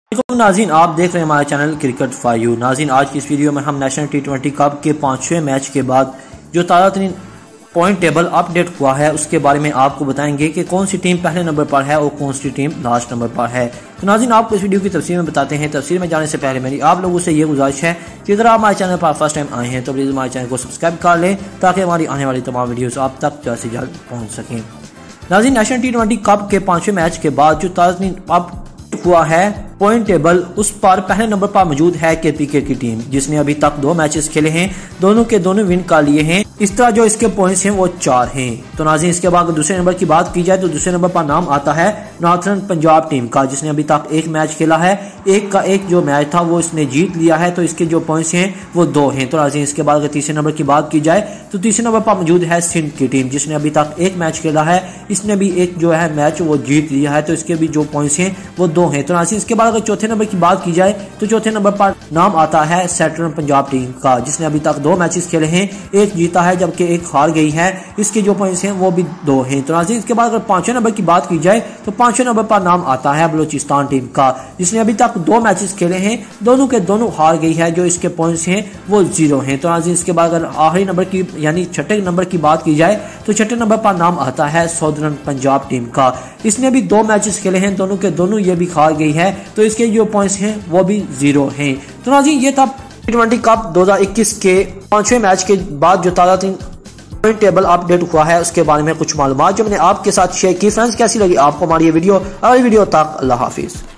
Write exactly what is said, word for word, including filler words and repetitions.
तो नाज़रीन, आप देख रहे हैं हमारे चैनल क्रिकेट फॉर यू। नाज़रीन, आज की इस वीडियो में हम नेशनल टी ट्वेंटी कप के पांचवें मैच के बाद जो ताज़ा तरीन पॉइंट टेबल अपडेट हुआ है उसके बारे में आपको बताएंगे कि कौन सी टीम पहले नंबर पर है और कौन सी टीम लास्ट नंबर पर है। तो नाज़रीन, आपको इस वीडियो की तफसीर में बताते हैं। तफसीर में जाने से पहले मेरी आप लोगों से ये गुजारिश है कि अगर आप हमारे चैनल पर फर्स्ट टाइम आए हैं तो प्लीज़ हमारे चैनल को सब्सक्राइब कर लें ताकि हमारी आने वाली तमाम वीडियोस आप तक जल्द से जल्द पहुँच सकें। नाज़रीन, नेशनल टी ट्वेंटी कप के पांचवें मैच के बाद जो ताज़ा तरीन अब हुआ है पॉइंट टेबल, उस पर पहले नंबर पर मौजूद है केपीके की टीम, जिसने अभी तक दो मैचेस खेले हैं, दोनों के दोनों विन कर लिए हैं। इस तरह जो इसके पॉइंट्स हैं वो चार हैं। तो नाज़रीन, इसके बाद दूसरे नंबर की बात की जाए तो दूसरे नंबर पर नाम आता है नॉर्थर्न पंजाब टीम का, जिसने अभी तक एक मैच खेला है, एक का एक जो मैच था वो इसने जीत लिया है, तो इसके जो पॉइंट्स हैं वो दो हैं। तो नाज़रीन, इसके बाद अगर तीसरे नंबर की बात की जाए तो तीसरे नंबर पर मौजूद है सिंध की टीम, जिसने अभी तक एक मैच खेला है, इसने भी एक जो है मैच वो जीत लिया है, तो इसके भी जो पॉइंट्स हैं वो दो हैं। तो नाज़रीन, इसके बाद अगर चौथे नंबर की बात की जाए तो चौथे नंबर पर नाम आता है सेंट्रल पंजाब टीम का, जिसने अभी तक दो मैचेस खेले हैं, एक जीता है जबकि एक हार गई है, इसके जो पॉइंट्स हैं वो भी दो हैं। तो नाज़रीन, इसके बाद अगर पांचवें नंबर की बात की जाए तो पांचवें नंबर पर नाम आता है बलूचिस्तान टीम का, जिसने अभी तक दो मैचेस खेले हैं, दोनों के दोनों हार गई है, जो इसके पॉइंट्स हैं वो जीरो हैं। तो नाज़रीन, इसके बाद अगर आखिरी नंबर की यानी छठे नंबर की बात की जाए तो छठे नंबर पर नाम आता है सदर्न पंजाब टीम का, इसने भी दो मैचेस खेले हैं, दोनों के दोनों ये भी हार गई है, तो इसके जो पॉइंट्स हैं वो भी जीरो हैं। तो नाज़रीन, ये था टी ट्वेंटी कप दो हज़ार इक्कीस के पांचवें मैच के बाद जो ताज़ा तरीन पॉइंट टेबल अपडेट हुआ है उसके बारे में कुछ मालूमात जो मैंने आपके साथ शेयर की। फ्रेंड्स, कैसी लगी आपको हमारी ये वीडियो? अगली वीडियो तक अल्लाह हाफिज।